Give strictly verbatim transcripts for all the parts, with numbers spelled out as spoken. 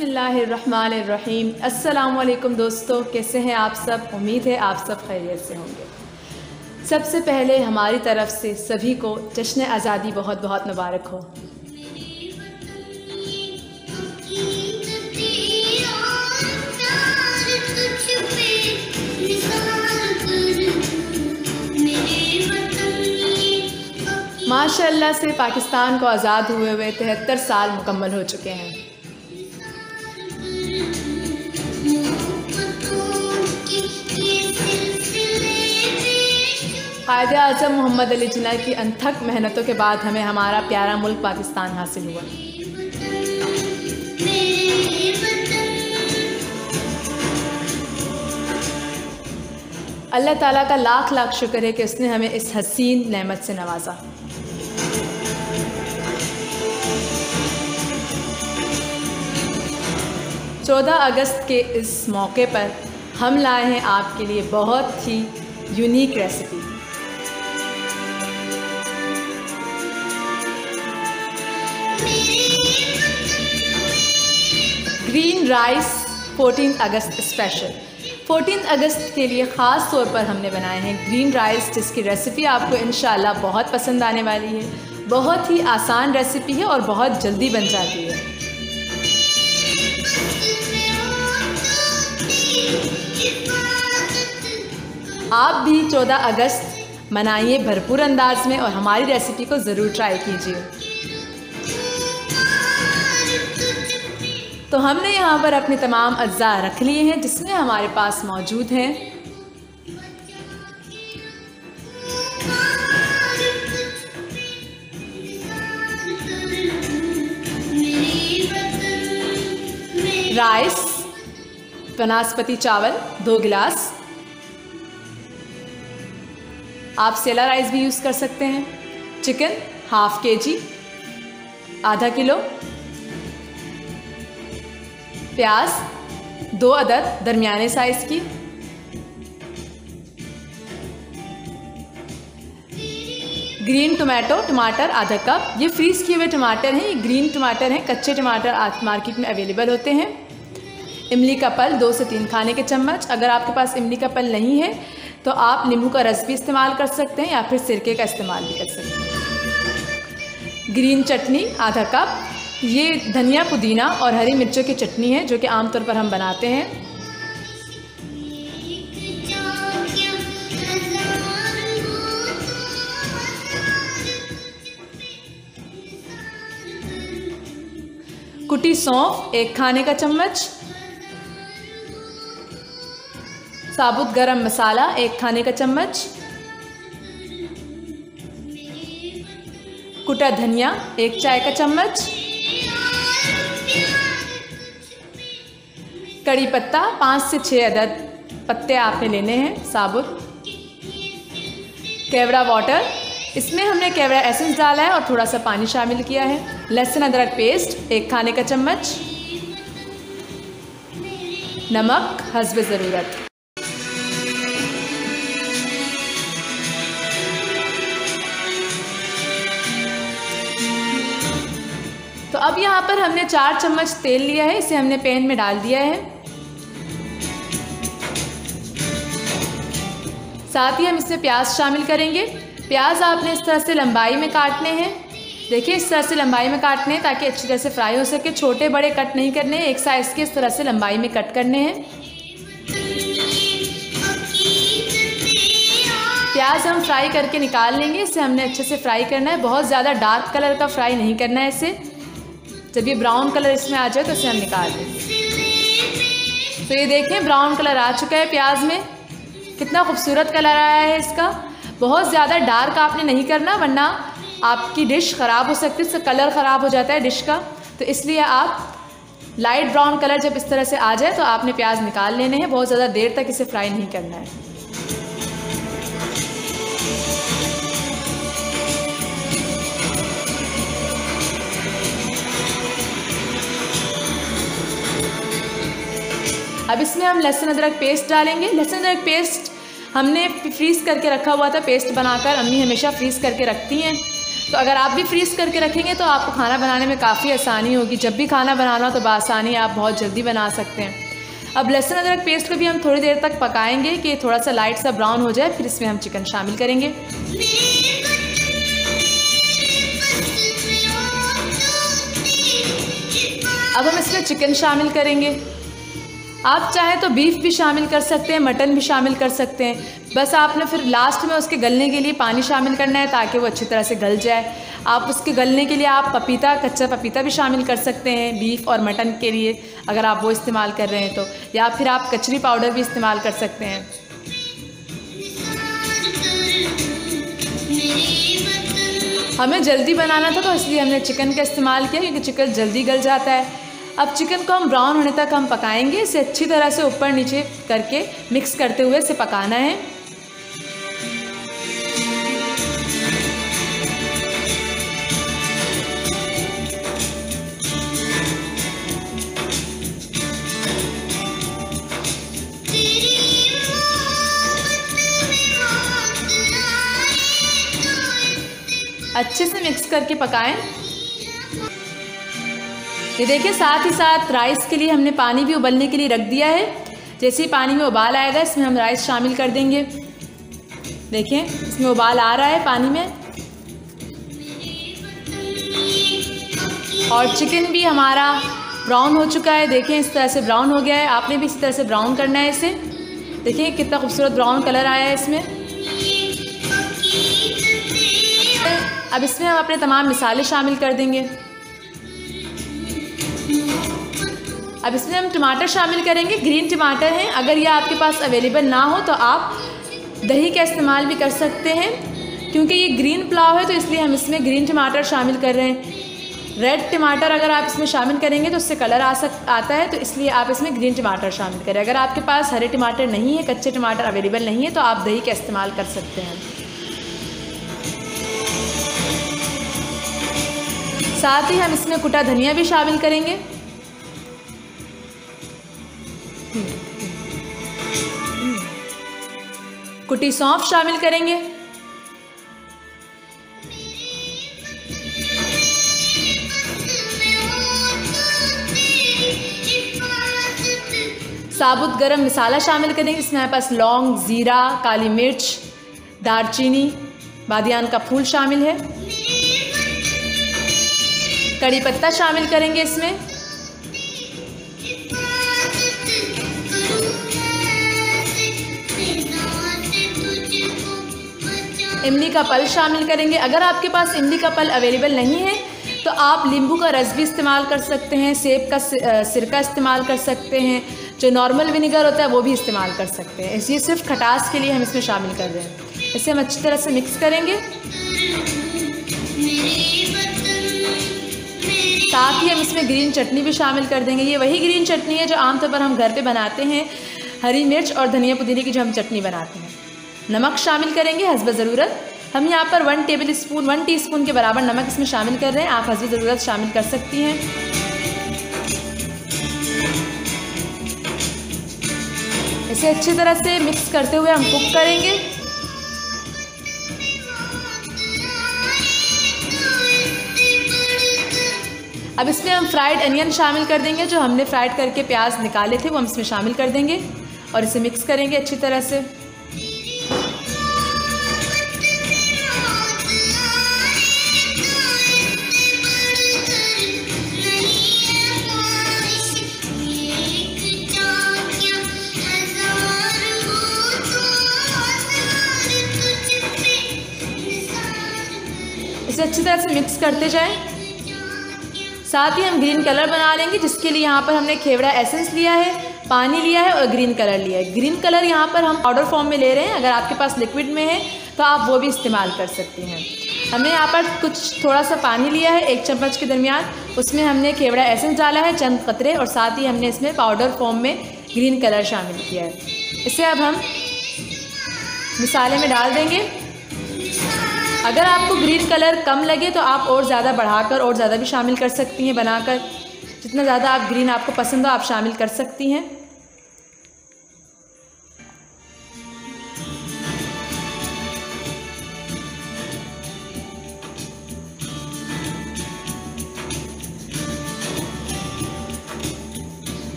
बिस्मिल्लाहिर्रहमानिर्रहीम। अस्सलामुअलैकुम दोस्तों, कैसे हैं आप सब? उम्मीद है आप सब खैरियत से होंगे। सबसे पहले हमारी तरफ से सभी को जश्न आज़ादी बहुत बहुत मुबारक हो। माशाअल्लाह से पाकिस्तान को आज़ाद हुए हुए तिहत्तर साल मुकम्मल हो चुके हैं। कायदे आज़म मोहम्मद अली जिन्ना की अनथक मेहनतों के बाद हमें हमारा प्यारा मुल्क पाकिस्तान हासिल हुआ। अल्लाह ताला का लाख लाख शुक्र है कि उसने हमें इस हसीन नेमत से नवाजा। चौदह अगस्त के इस मौके पर हम लाए हैं आपके लिए बहुत ही यूनिक रेसिपी। ग्रीन राइस चौदह अगस्त स्पेशल। चौदह अगस्त के लिए ख़ास तौर पर हमने बनाए हैं ग्रीन राइस, जिसकी रेसिपी आपको इंशाल्लाह बहुत पसंद आने वाली है। बहुत ही आसान रेसिपी है और बहुत जल्दी बन जाती है। आप भी चौदह अगस्त मनाइए भरपूर अंदाज में और हमारी रेसिपी को ज़रूर ट्राई कीजिए। तो हमने यहाँ पर अपने तमाम अज्जा रख लिए हैं जिसमें हमारे पास मौजूद हैं राइस, बनास्पति चावल दो गिलास, आप सेला राइस भी यूज़ कर सकते हैं। चिकन हाफ के जी आधा किलो, प्याज दो अदद दरमियाने साइज़ की, ग्रीन टमाटो टमाटर आधा कप। ये फ्रीज़ किए हुए टमाटर हैं, ये ग्रीन टमाटर हैं, कच्चे टमाटर आज मार्केट में अवेलेबल होते हैं। इमली का पल दो से तीन खाने के चम्मच। अगर आपके पास इमली का पल नहीं है तो आप नींबू का रस भी इस्तेमाल कर सकते हैं या फिर सिरके का इस्तेमाल भी कर सकते हैं। ग्रीन चटनी आधा कप। ये धनिया पुदीना और हरी मिर्चों की चटनी है जो कि आमतौर पर हम बनाते हैं। कुटी सौंफ एक खाने का चम्मच, साबुत गरम मसाला एक खाने का चम्मच, कुटा धनिया एक चाय का चम्मच, कड़ी पत्ता पाँच से छः अदद पत्ते आपने लेने हैं साबुत। केवड़ा वाटर, इसमें हमने केवड़ा एसेंस डाला है और थोड़ा सा पानी शामिल किया है। लहसुन अदरक पेस्ट एक खाने का चम्मच, नमक हस्ब ज़रूरत। तो अब यहाँ पर हमने चार चम्मच तेल लिया है, इसे हमने पैन में डाल दिया है। साथ ही हम इसमें प्याज शामिल करेंगे। प्याज आपने इस तरह से लंबाई में काटने हैं। देखिए इस तरह से लंबाई में काटने हैं ताकि अच्छी तरह से फ्राई हो सके। छोटे बड़े कट नहीं करने हैं, एक साइज़ के इस तरह से लंबाई में कट करने हैं। प्याज हम फ्राई करके निकाल लेंगे। इसे हमने अच्छे से फ्राई करना है, बहुत ज़्यादा डार्क कलर का फ्राई नहीं करना है इसे। जब ये ब्राउन कलर इसमें आ जाए तो इसे हम निकाल दें। तो ये देखें ब्राउन कलर आ चुका है प्याज में, कितना खूबसूरत कलर आया है इसका। बहुत ज़्यादा डार्क आपने नहीं करना वरना आपकी डिश ख़राब हो सकती है, इसका कलर ख़राब हो जाता है डिश का। तो इसलिए आप लाइट ब्राउन कलर जब इस तरह से आ जाए तो आपने प्याज निकाल लेने हैं। बहुत ज़्यादा देर तक इसे फ्राई नहीं करना है। अब इसमें हम लहसुन अदरक पेस्ट डालेंगे। लहसुन अदरक पेस्ट हमने फ्रीज़ करके रखा हुआ था, पेस्ट बनाकर। अम्मी हमेशा फ्रीज़ करके रखती हैं। तो अगर आप भी फ्रीज़ करके रखेंगे तो आपको खाना बनाने में काफ़ी आसानी होगी। जब भी खाना बनाना हो तो बआसानी आप बहुत जल्दी बना सकते हैं। अब लहसुन अदरक पेस्ट को भी हम थोड़ी देर तक पकाएंगे कि थोड़ा सा लाइट सा ब्राउन हो जाए, फिर इसमें हम चिकन शामिल करेंगे। अब हम इसमें चिकन शामिल करेंगे। आप चाहे तो बीफ भी शामिल कर सकते हैं, मटन भी शामिल कर सकते हैं। बस आपने फिर लास्ट में उसके गलने के लिए पानी शामिल करना है ताकि वो अच्छी तरह से गल जाए। आप उसके गलने के लिए आप पपीता, कच्चा पपीता भी शामिल कर सकते हैं बीफ और मटन के लिए, अगर आप वो इस्तेमाल कर रहे हैं तो, या फिर आप कचरी पाउडर भी इस्तेमाल कर सकते हैं। हमें जल्दी बनाना था तो इसलिए हमने चिकन का इस्तेमाल किया, क्योंकि चिकन जल्दी गल जाता है। अब चिकन को हम ब्राउन होने तक हम पकाएंगे। इसे अच्छी तरह से ऊपर नीचे करके मिक्स करते हुए इसे पकाना है। अच्छे से मिक्स करके पकाएं। ये देखिए, साथ ही साथ राइस के लिए हमने पानी भी उबलने के लिए रख दिया है। जैसे ही पानी में उबाल आएगा इसमें हम राइस शामिल कर देंगे। देखें, इसमें उबाल आ रहा है पानी में, और चिकन भी हमारा ब्राउन हो चुका है। देखें, इस तरह से ब्राउन हो गया है। आपने भी इस तरह से ब्राउन करना है इसे। देखिए कितना खूबसूरत ब्राउन कलर आया है इसमें। अब इसमें हम अपने तमाम मसाले शामिल कर देंगे। अब इसमें हम टमाटर शामिल करेंगे। ग्रीन टमाटर हैं, अगर ये आपके पास अवेलेबल ना हो तो आप दही का इस्तेमाल भी कर सकते हैं। क्योंकि ये ग्रीन पुलाव है तो इसलिए हम इसमें ग्रीन टमाटर शामिल कर रहे हैं। रेड टमाटर अगर आप इसमें शामिल करेंगे तो उससे कलर आ सक आता है, तो इसलिए आप इसमें ग्रीन टमाटर शामिल करें। अगर आपके पास हरे टमाटर नहीं है, कच्चे टमाटर अवेलेबल नहीं है, तो आप दही का इस्तेमाल कर सकते हैं। साथ ही हम इसमें कुटा धनिया भी शामिल करेंगे। कुटी सौंफ शामिल करेंगे। साबुत गरम मसाला शामिल करेंगे। इसमें हमारे पास लौंग, ज़ीरा, काली मिर्च, दालचीनी, बादियान का फूल शामिल है। कड़ी पत्ता शामिल करेंगे इसमें। इमली का पल शामिल करेंगे। अगर आपके पास इमली का पल अवेलेबल नहीं है तो आप नींबू का रस भी इस्तेमाल कर सकते हैं, सेब का सिरका इस्तेमाल कर सकते हैं, जो नॉर्मल विनेगर होता है वो भी इस्तेमाल कर सकते हैं। इसलिए सिर्फ खटास के लिए हम इसमें शामिल कर रहे हैं। इसे हम अच्छी तरह से मिक्स करेंगे। साथ ही हम इसमें ग्रीन चटनी भी शामिल कर देंगे। ये वही ग्रीन चटनी है जो आमतौर पर हम घर पे बनाते हैं, हरी मिर्च और धनिया पुदीने की जो हम चटनी बनाते हैं। नमक शामिल करेंगे हस्ब ज़रूरत। हम यहाँ पर one tablespoon one teaspoon के बराबर नमक इसमें शामिल कर रहे हैं। आप हस्ब ज़रूरत शामिल कर सकती हैं। इसे अच्छी तरह से मिक्स करते हुए हम कुक करेंगे। अब इसमें हम फ्राइड अनियन शामिल कर देंगे। जो हमने फ्राइड करके प्याज निकाले थे वो हम इसमें शामिल कर देंगे और इसे मिक्स करेंगे अच्छी तरह से। इसे अच्छी तरह से मिक्स करते जाएं। साथ ही हम ग्रीन कलर बना लेंगे, जिसके लिए यहाँ पर हमने खेवड़ा एसेंस लिया है, पानी लिया है और ग्रीन कलर लिया है। ग्रीन कलर यहाँ पर हम पाउडर फॉर्म में ले रहे हैं। अगर आपके पास लिक्विड में है तो आप वो भी इस्तेमाल कर सकते हैं। हमने यहाँ पर कुछ थोड़ा सा पानी लिया है एक चम्मच के दरमियान, उसमें हमने खेवड़ा एसेंस डाला है चंद कतरे, और साथ ही हमने इसमें पाउडर फॉर्म में ग्रीन कलर शामिल किया है। इसे अब हम मसाले में डाल देंगे। अगर आपको ग्रीन कलर कम लगे तो आप और ज़्यादा बढ़ाकर और ज़्यादा भी शामिल कर सकती हैं बनाकर। जितना ज़्यादा आप ग्रीन आपको पसंद हो आप शामिल कर सकती हैं।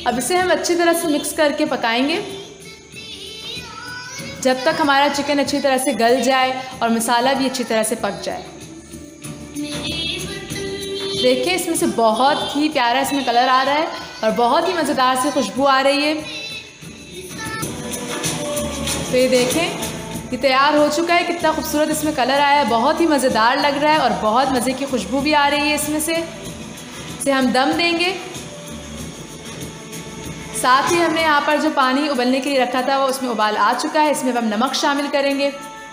अब इसे हम अच्छी तरह से मिक्स करके पकाएंगे जब तक हमारा चिकन अच्छी तरह से गल जाए और मसाला भी अच्छी तरह से पक जाए। देखिए इसमें से बहुत ही प्यारा इसमें कलर आ रहा है और बहुत ही मज़ेदार से खुशबू आ रही है। तो ये देखें ये तैयार हो चुका है, कितना खूबसूरत इसमें कलर आया है, बहुत ही मज़ेदार लग रहा है और बहुत मज़े की खुशबू भी आ रही है इसमें से। इसे हम दम देंगे। साथ ही हमने यहाँ पर जो पानी उबलने के लिए रखा था वो उसमें उबाल आ चुका है। इसमें हम नमक शामिल करेंगे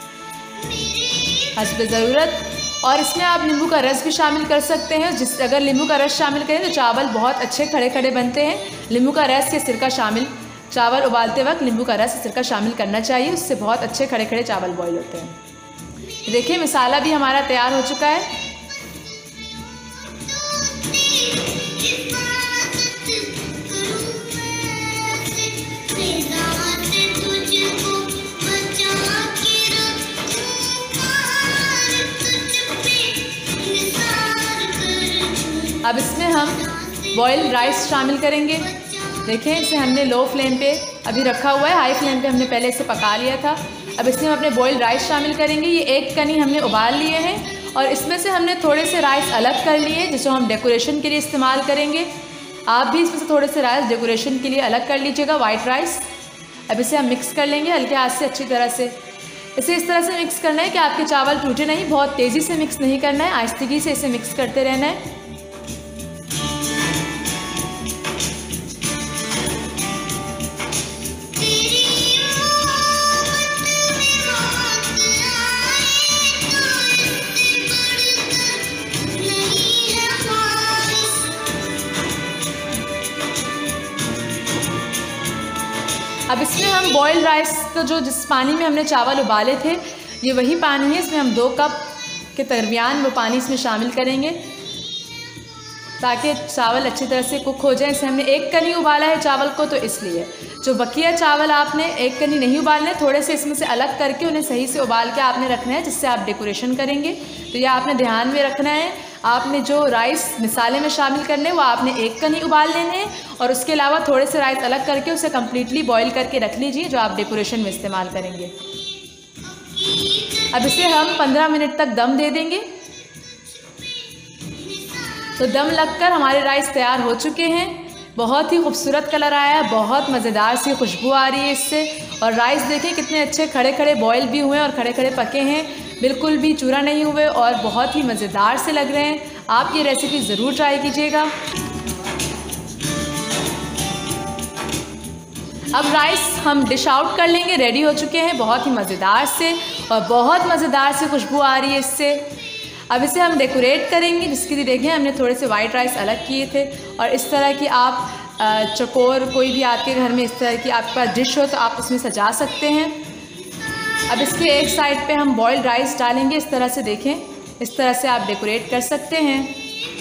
हस्ब ज़रूरत, और इसमें आप नींबू का रस भी शामिल कर सकते हैं। जिस अगर नींबू का रस शामिल करें तो चावल बहुत अच्छे खड़े खड़े बनते हैं। नींबू का रस या सिरका शामिल, चावल उबालते वक्त नींबू का रस सिरका शामिल करना चाहिए, उससे बहुत अच्छे खड़े खड़े चावल बॉईल होते हैं। देखिए मसाला भी हमारा तैयार हो चुका है। अब इसमें हम बॉइल्ड राइस शामिल करेंगे। देखें इसे हमने लो फ्लेम पे अभी रखा हुआ है, हाई फ्लेम पे हमने पहले इसे पका लिया था। अब इसमें हम अपने बॉइल्ड राइस शामिल करेंगे। ये एक कनी हमने उबाल लिए हैं और इसमें से हमने थोड़े से राइस अलग कर लिए जिसको हम डेकोरेशन के लिए इस्तेमाल करेंगे। आप भी इसमें से थोड़े से राइस डेकोरेशन के लिए अलग कर लीजिएगा, वाइट राइस। अब इसे हम मिक्स कर लेंगे हल्के हाथ से अच्छी तरह से। इसे इस तरह से मिक्स करना है कि आपके चावल टूटे नहीं, बहुत तेज़ी से मिक्स नहीं करना है, आहिस्तेगी से इसे मिक्स करते रहना है। अब इसमें हम बॉइल्ड राइस का जो जिस पानी में हमने चावल उबाले थे ये वही पानी है, इसमें हम दो कप के दरमियान वो पानी इसमें शामिल करेंगे ताकि चावल अच्छी तरह से कुक हो जाए। इसे हमने एक कनी उबाला है चावल को, तो इसलिए जो बकिया चावल आपने एक कनी नहीं उबालने, थोड़े से इसमें से अलग करके उन्हें सही से उबाल के आपने रखना है जिससे आप डेकोरेशन करेंगे। तो ये आपने ध्यान में रखना है। आपने जो राइस मिसाले में शामिल करने वो आपने एक कनी उबाल लेने हैं और उसके अलावा थोड़े से राइस अलग करके उसे कम्प्लीटली बॉईल करके रख लीजिए जो आप डेकोरेशन में इस्तेमाल करेंगे। अब इसे हम पंद्रह मिनट तक दम दे देंगे। तो दम लगकर हमारे राइस तैयार हो चुके हैं। बहुत ही खूबसूरत कलर आया है, बहुत मज़ेदार सी खुशबू आ रही है इससे। और राइस देखें कितने अच्छे खड़े खड़े बॉयल भी हुए हैं और खड़े खड़े पके हैं, बिल्कुल भी चूरा नहीं हुए और बहुत ही मज़ेदार से लग रहे हैं। आप ये रेसिपी ज़रूर ट्राई कीजिएगा। अब राइस हम डिश आउट कर लेंगे, रेडी हो चुके हैं बहुत ही मज़ेदार से और बहुत मज़ेदार से खुशबू आ रही है इससे। अब इसे हम डेकोरेट करेंगे, जिसके लिए देखें हमने थोड़े से वाइट राइस अलग किए थे और इस तरह की आप चकोर कोई भी आपके घर में इस तरह की आपके पास डिश हो तो आप उसमें सजा सकते हैं। अब इसके एक साइड पे हम बॉइल्ड राइस डालेंगे इस तरह से, देखें इस तरह से आप डेकोरेट कर सकते हैं।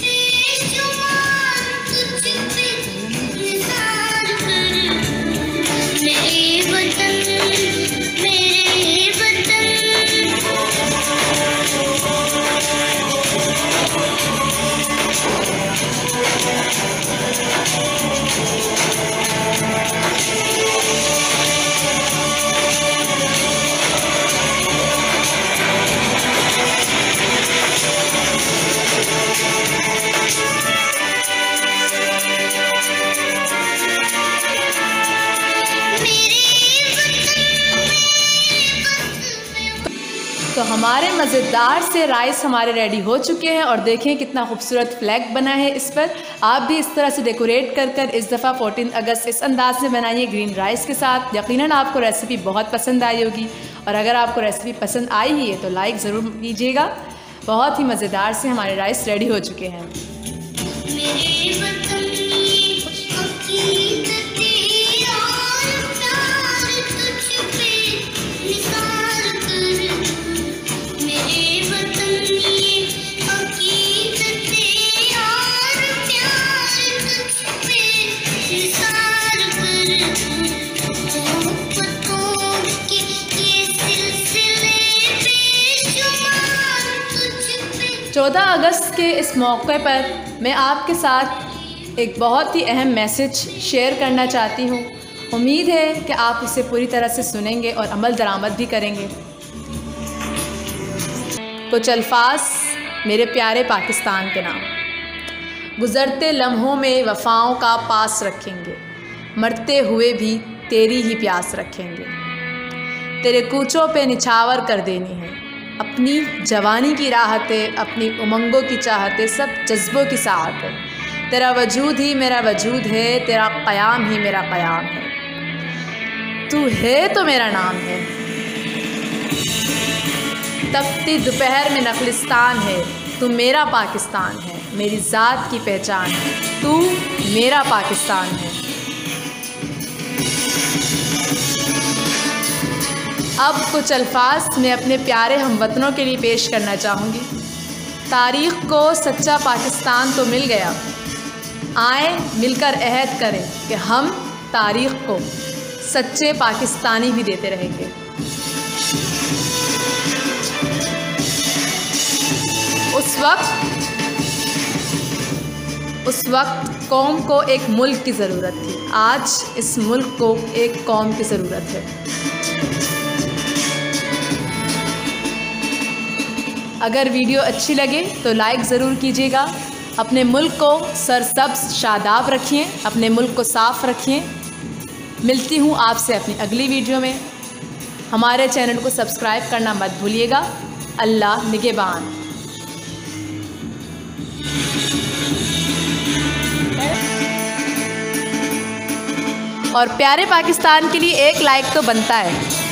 तो हमारे मज़ेदार से राइस हमारे रेडी हो चुके हैं और देखें कितना खूबसूरत फ्लैग बना है इस पर। आप भी इस तरह से डेकोरेट कर कर इस दफ़ा चौदह अगस्त इस अंदाज में बनाइए ग्रीन राइस के साथ। यकीनन आपको रेसिपी बहुत पसंद आई होगी और अगर आपको रेसिपी पसंद आई ही है तो लाइक ज़रूर कीजिएगा। बहुत ही मज़ेदार से हमारे राइस रेडी हो चुके हैं। चौदह अगस्त के इस मौके पर मैं आपके साथ एक बहुत ही अहम मैसेज शेयर करना चाहती हूँ। उम्मीद है कि आप उसे पूरी तरह से सुनेंगे और अमल दरामद भी करेंगे। कुछ अल्फाज मेरे प्यारे पाकिस्तान के नाम। गुज़रते लम्हों में वफ़ाओं का पास रखेंगे, मरते हुए भी तेरी ही प्यास रखेंगे। तेरे कूचों पे निछावर कर देनी है अपनी जवानी की राहतें, अपनी उमंगों की चाहतें, सब जज्बों की साहतें। तेरा वजूद ही मेरा वजूद है, तेरा क़याम ही मेरा क़याम है। तू है तो मेरा नाम है। तपती दोपहर में नखलिस्तान है, तू मेरा पाकिस्तान है। मेरी ज़ात की पहचान है, तू मेरा पाकिस्तान है। अब कुछ अल्फाज मैं अपने प्यारे हमवतनों के लिए पेश करना चाहूँगी। तारीख़ को सच्चा पाकिस्तान तो मिल गया, आए मिलकर अहद करें कि हम तारीख़ को सच्चे पाकिस्तानी भी देते रहेंगे। उस वक्त उस वक्त कौम को एक मुल्क की ज़रूरत थी, आज इस मुल्क को एक कौम की ज़रूरत है। अगर वीडियो अच्छी लगे तो लाइक ज़रूर कीजिएगा। अपने मुल्क को सरसब्ज़ शादाब रखिए, अपने मुल्क को साफ़ रखिए। मिलती हूँ आपसे अपनी अगली वीडियो में। हमारे चैनल को सब्सक्राइब करना मत भूलिएगा। अल्लाह निगहबान। और प्यारे पाकिस्तान के लिए एक लाइक तो बनता है।